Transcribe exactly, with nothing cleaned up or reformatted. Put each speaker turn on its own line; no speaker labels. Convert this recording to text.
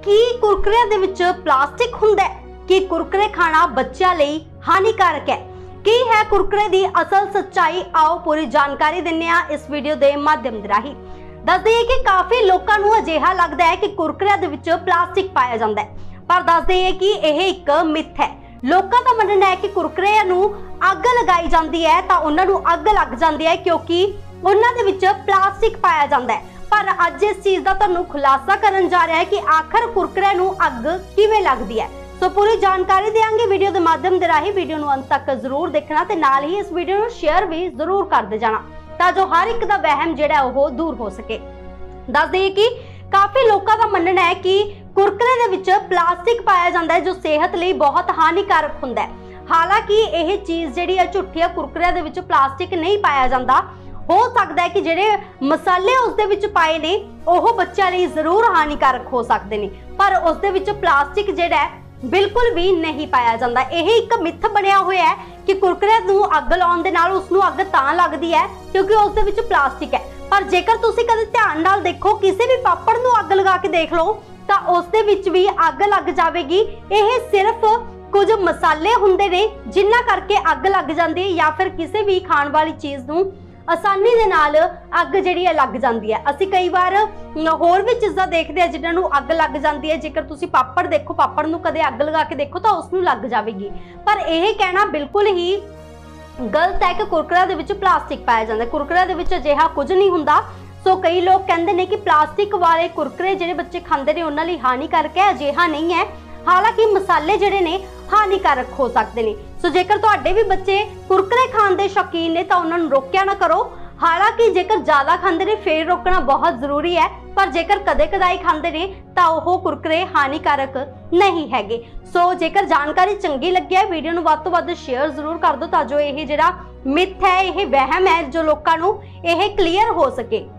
की कुरकुरे दे विच प्लास्टिक हुंदा है? कि कुरकुरे खाना बच्चों लई हानिकारक है? की है कुरकुरे दी असल सच्चाई? आओ पूरी जानकारी दिन्ने आ इस वीडियो के माध्यम दे राही। दस दईए कि काफ़ी लोगों को अजिहा लगता है कि कुरकुरे दे विच प्लास्टिक पाया जाता है, पर दस दईए कि यह एक मिथ है। लोगों का मनना है कि कुरकुरे नूं अग लगाई जाती है तो उन्होंने अग लग जाती है क्योंकि उन्होंने विच प्लास्टिक पाया जाता है। पर अज इस चीज़ का तुहानूं खुलासा करन जा रहा है कि आखिर कुरकुरे नूं अग किवें लगदी है। सो पूरी जानकारी देंगे वीडियो के माध्यम के राही। वीडियो नूं अंत तक जरूर देखना ते नाल ही इस वीडियो नूं शेयर भी जरूर करते जाना तां जो हर एक दा वहम जिहड़ा ओह दूर हो सके। दस दईए कि काफ़ी लोगों का मनना है कि कुरकुरे दे विच प्लास्टिक पाया जाता है जो सेहत लई बहुत हानिकारक हुंदा है। हालांकि यह चीज़ जिहड़ी है झूठी है, कुरकुरे दे विच प्लास्टिक नहीं पाया जाता। हो सकता है कि जिहड़े मसाले उस दे विच पाए ने ओह बच्चों लई जरूर हानिकारक हो सकते हैं, पर उस दे विच प्लास्टिक जिहड़ा है बिल्कुल भी नहीं पाया जाता। यह एक मिथ बनया हुआ है कि कुरकुरे नूं अग लाउण दे नाल उसनूं अग तां लगदी है क्योंकि उस दे विच प्लास्टिक है। पर जेकर तुसीं कदे ध्यान नाल देखो, किसी भी पापड़ नूं अग लगा के देख लो तां उस दे विच भी अग लग जाएगी। यह सिर्फ कुछ मसाले हुंदे ने जिन्हां करके अग लग जाती है, या फिर किसी भी खाण वाली चीज़ नूं आसानी दे नाल अग जिहड़ी है लग जाती है। असीं कई बार होर भी चीज़ां देखते हैं जिन्हां नूं अग लग जाती है। जेकर तुसीं पापड़ देखो, पापड़ नूं कदे अग लगा के देखो तो उसनूं लग जाएगी। पर यह कहना बिल्कुल ही गलत है कि कुरकुरे दे विच प्लास्टिक पाया जाता है। कुरकुरे दे विच अजिहा कुछ नहीं हुंदा। सो कई लोग कहते हैं कि प्लास्टिक वाले कुरकुरे जिहड़े बच्चे खांदे ने उन्हां लई हानिकारक है। अजिहा नहीं है। हालांकि मसाले जिहड़े ने हानिकारक हो सकते हैं। सो जेकर तुहाडे भी बच्चे कुरकुरे खाण दे शौकीन ने तो उन्हां नूं रोकिया ना करो। हालांकि जेकर ज़्यादा खांदे ने फिर रोकना बहुत जरूरी है, पर जेकर कदे कदाई खांदे ने तो ओह कुरकुरे हानिकारक नहीं हैगे। सो जेकर जानकारी चंगी लगी है वीडियो नूं वध तों वध शेयर जरूर कर दो तां जो यह जिहड़ा मिथ है, यह वहम है जो लोकां नूं यह क्लीयर हो सके।